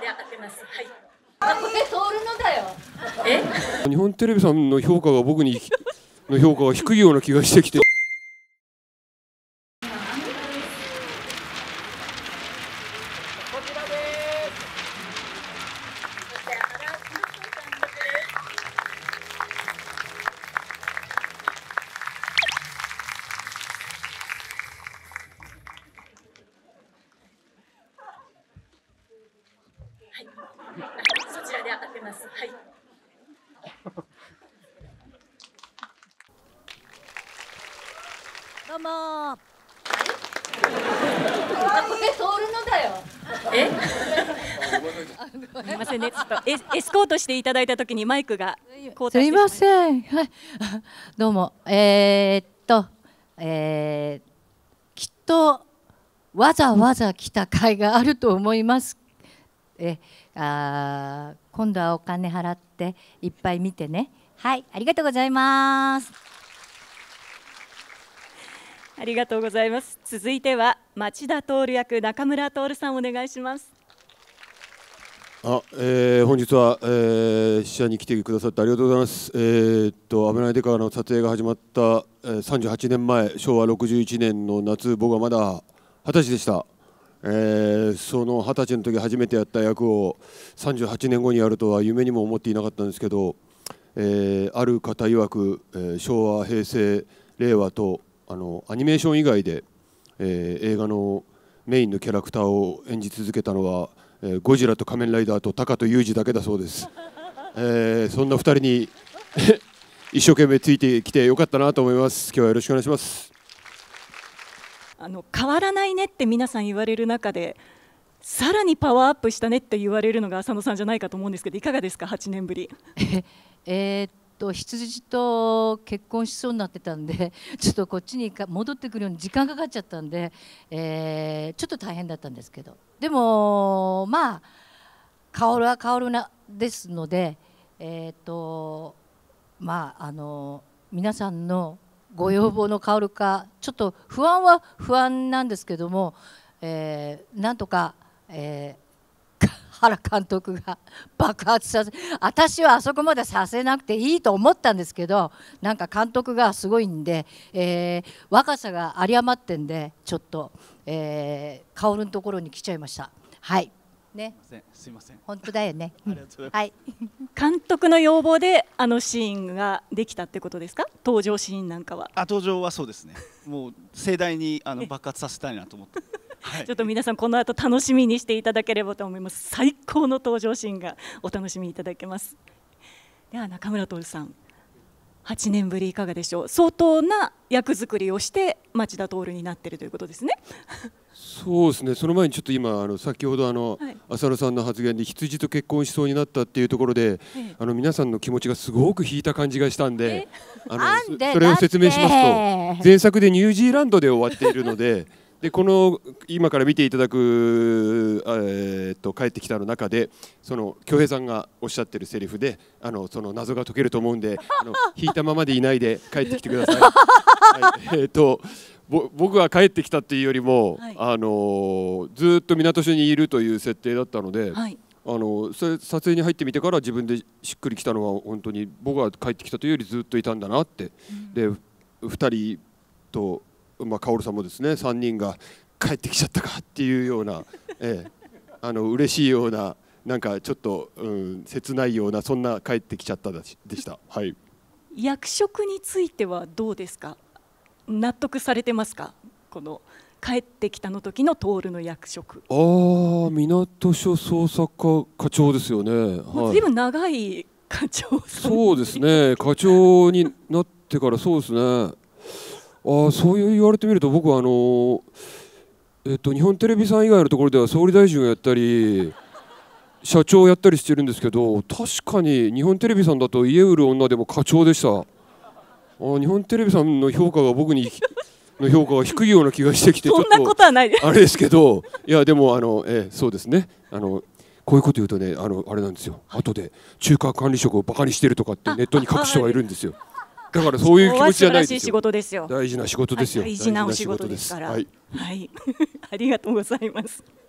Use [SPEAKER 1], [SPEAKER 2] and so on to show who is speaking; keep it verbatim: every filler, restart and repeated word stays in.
[SPEAKER 1] ゃあ開けます。はい。あ、これ通るのだよ。
[SPEAKER 2] え？日本テレビさんの評価が僕にの評価が低いような気がしてきて。
[SPEAKER 1] そちらで開けます。はい。
[SPEAKER 3] どうもー。
[SPEAKER 1] あ、これ通るのだよ。え？
[SPEAKER 3] すみませんね、ちょっとエス、エスコートしていただいたときにマイクが交
[SPEAKER 4] すみま
[SPEAKER 3] 代してしまい
[SPEAKER 4] せん。はい。どうも。えー、っと、えー、きっとわざわざ来た甲斐があると思います。え、あ、今度はお金払っていっぱい見てね。はい、ありがとうございます。
[SPEAKER 3] ありがとうございます。続いては町田徹役中村徹さんお願いします。
[SPEAKER 2] あ、えー、本日は、えー、試写に来てくださってありがとうございます。えー、っと危ないデカの撮影が始まった、えー、さんじゅうはちねんまえ、しょうわろくじゅういちねんの夏、僕はまだはたちでした。えー、そのはたちの時初めてやった役をさんじゅうはちねんごにやるとは夢にも思っていなかったんですけど、えー、ある方曰く、えー、昭和、平成、令和とあのアニメーション以外で、えー、映画のメインのキャラクターを演じ続けたのは、えー、ゴジラと仮面ライダーとタカとユージだけだそうです。えー、そんなふたりに一生懸命ついてきてよかったなと思います。今日はよろしくお願いします。
[SPEAKER 3] あの変わらないねって皆さん言われる中で、さらにパワーアップしたねって言われるのが浅野さんじゃないかと思うんですけど、いかがですか、はちねんぶり。
[SPEAKER 4] えーっと羊と結婚しそうになってたんで、ちょっとこっちに戻ってくるように時間かかっちゃったんで、えー、ちょっと大変だったんですけど、でもまあ薫は薫なですので、えーっとまああの皆さんのご要望の薫かちょっと不安は不安なんですけども、えー、なんとか、えー、原監督が爆発させ、私はあそこまでさせなくていいと思ったんですけど、なんか監督がすごいんで、えー、若さが有り余ってんでちょっと、えー、薫のところに来ちゃいました。はいね、
[SPEAKER 5] すいません。
[SPEAKER 4] 本当だよね。
[SPEAKER 5] ありがとうございます。
[SPEAKER 4] はい。
[SPEAKER 3] 監督の要望であのシーンができたってことですか、登場シーンなんかは。
[SPEAKER 5] あ、登場はそうですね。もう盛大にあの爆発させたいなと思って。はい、
[SPEAKER 3] ちょっと皆さんこの後楽しみにしていただければと思います。最高の登場シーンがお楽しみいただけます。では中村徹さん、はちねんぶりいかがでしょう。相当な役作りをして町田徹になっているということですね。
[SPEAKER 2] そうですね。その前にちょっと今あの先ほどあの、はい、浅野さんの発言で羊と結婚しそうになったっていうところで、ええ、あの皆さんの気持ちがすごく引いた感じがしたんで、あのそれを説明しますと、前作でニュージーランドで終わっているので。でこの今から見ていただく、えー、っと帰ってきたの中でその恭平さんがおっしゃってるセリフであのその謎が解けると思うんであの引いたままでいないで帰ってきてください。はい、えー、っとぼ僕が帰ってきたっていうよりも、はい、あのずっと港署にいるという設定だったので、はい、あのそれ撮影に入ってみてから自分でしっくりきたのは本当に僕が帰ってきたというよりずっといたんだなって、うん、でふたりと。まあ、薫さんもですねさんにんが帰ってきちゃったかっていうような、ええ、あの嬉しいようななんかちょっと、うん、切ないようなそんな帰ってきちゃったでした。はい、
[SPEAKER 3] 役職についてはどうですか、納得されてますか、この帰ってきたの時の徹の役職。
[SPEAKER 2] ああ、港署捜査課課長ですよね。
[SPEAKER 3] ずいぶん長い課長さん。
[SPEAKER 2] そうですね、課長になってからそうですね。あ、そう言われてみると僕はあの、えっと、日本テレビさん以外のところでは総理大臣をやったり社長をやったりしてるんですけど、確かに日本テレビさんだと家売る女でも課長でした。あ、日本テレビさんの評価が僕にの評価が低いような気がしてきてちょっとあれですけど、いやでもあの、えそうですね、あのこういうこと言うとね、あのあれなんですよ、後で中華管理職をバカにしてるとかってネットに書く人がいるんですよ。だからそういう気持ちじゃないですよ。大事な仕事ですよ。
[SPEAKER 3] 大事なお仕事ですから。はい、はい、ありがとうございます。